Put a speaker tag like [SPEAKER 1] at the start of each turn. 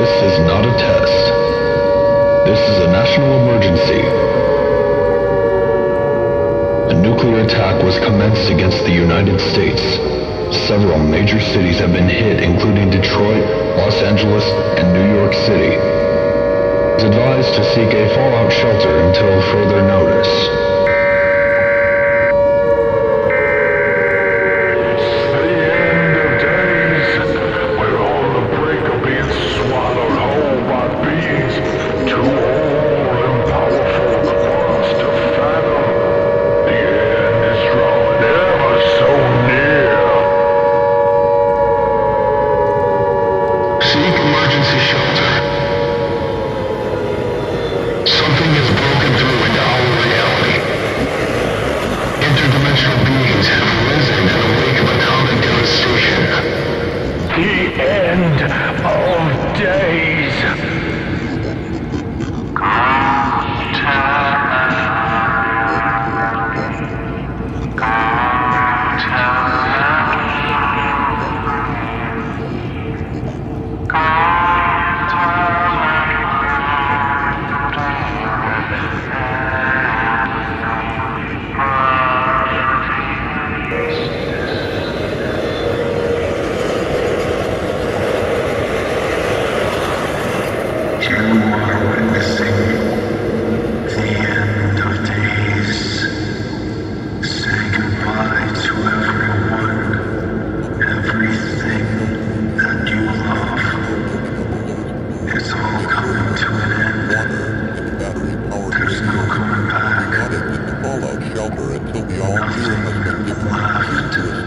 [SPEAKER 1] This is not a test. This is a national emergency. A nuclear attack was commenced against the United States. Several major cities have been hit, including Detroit, Los Angeles, and New York City. It's advised to seek a fallout shelter until further notice.
[SPEAKER 2] Seek emergency shelter. Something has broken through into our reality. Interdimensional beings have risen in the wake of a common devastation. The end of days. You are witnessing the end of days. Say goodbye to everyone, everything that you love. It's all coming to an end. There's no going back.
[SPEAKER 3] Fallout shelter until the all
[SPEAKER 2] Nothing left.